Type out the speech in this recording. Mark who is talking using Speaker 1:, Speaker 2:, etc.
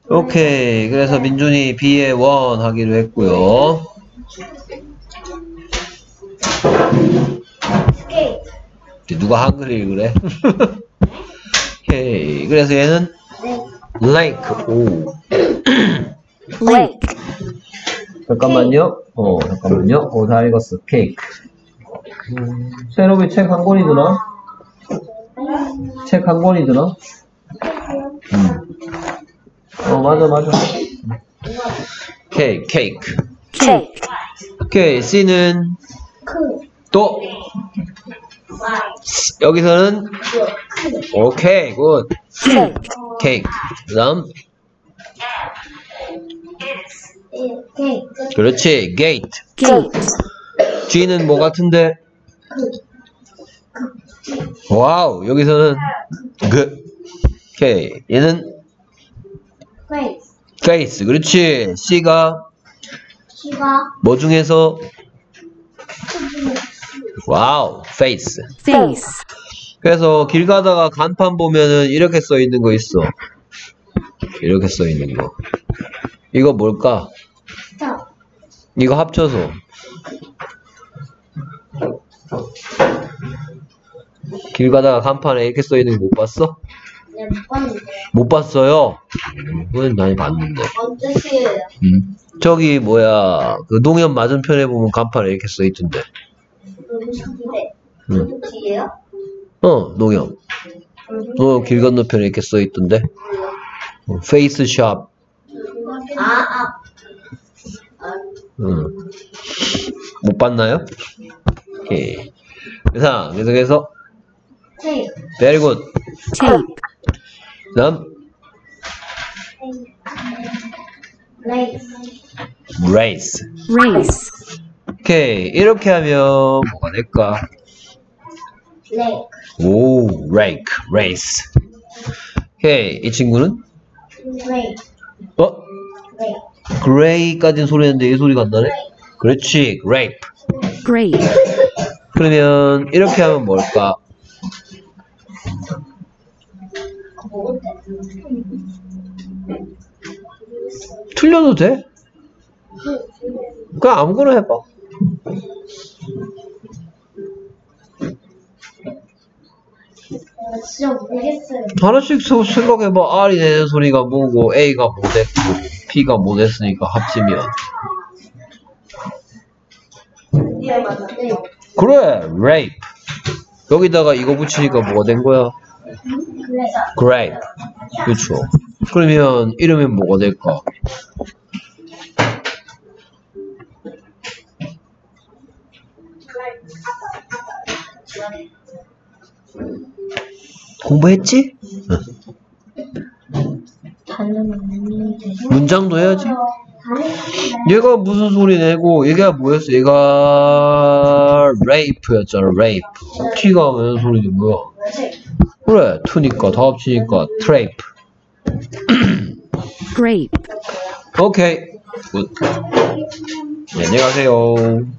Speaker 1: 오케이. 그래서 민준이 B에 1 하기로 했고요. 누가 한글 읽으래? 오케이. 그래서 얘는 lake. 오.
Speaker 2: lake.
Speaker 1: 잠깐만요. 잠깐만요. 다 읽었어. cake. 새로운 책 한 권이 드나? 책 한 권이 드나? 맞아. cake. 오케이. C는 또 여기서는 오케이 굿 케이크 그다음 그렇지 gate G는 뭐 같은데 와우 여기서는 오케이 얘는 face 그렇지 C가 뭐 중에서 와우, face. 그래서 길 가다가 간판 보면은 이렇게 써 있는 거 있어. 이렇게 써 있는 거. 이거 뭘까? 이거 합쳐서. 길 가다가 간판에 이렇게 써 있는 거 못 봤어?
Speaker 2: 네, 못 봤는데.
Speaker 1: 못 봤어요? 그건 많이 봤는데.
Speaker 2: 뜻이에요?
Speaker 1: 저기 뭐야 그 농협 맞은편에 보면 간판에 이렇게 써 있던데.
Speaker 2: 뒤에요?
Speaker 1: 농협. 길 건너편에 이렇게 써 있던데. 페이스 샵. 못 봤나요? 오케이. 자, 계속해서. Very good. 다음. Race. 오케이. 이렇게 하면 뭐가 될까? 오, rake, race. 오케이. 이 친구는? gray까지는 소리 했는데 이 소리가 안 나네? 그렇지, grape. 그러면 이렇게 하면 뭘까? 틀려도 돼? 그냥 아무거나 해봐.
Speaker 2: 진짜 모르겠어요.
Speaker 1: 하나씩 생각해봐. R이 내는 소리가 뭐고 A가 뭐 됐고 P가 뭐 됐으니까 합치면 그래 rape 여기다가 이거 붙이니까 뭐가 된 거야? grape 그렇죠. 그러면 이름이 뭐가 될까? 공부했지? 문장도 해야지. 얘가 무슨 소리 내고 얘가 뭐였어? 얘가 rape였잖아. rape. T가 무슨 소리지 뭐야? 그래, t니까 다 합치니까 trape.
Speaker 2: grape.
Speaker 1: 오케이. 굿. 네, 안녕히 가세요.